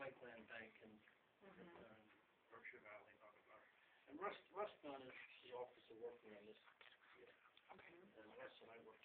Pipeline Bank in Berkshire Valley, blah, blah, blah. And Russ Dunn is the officer working on this. Okay. And Russ and I work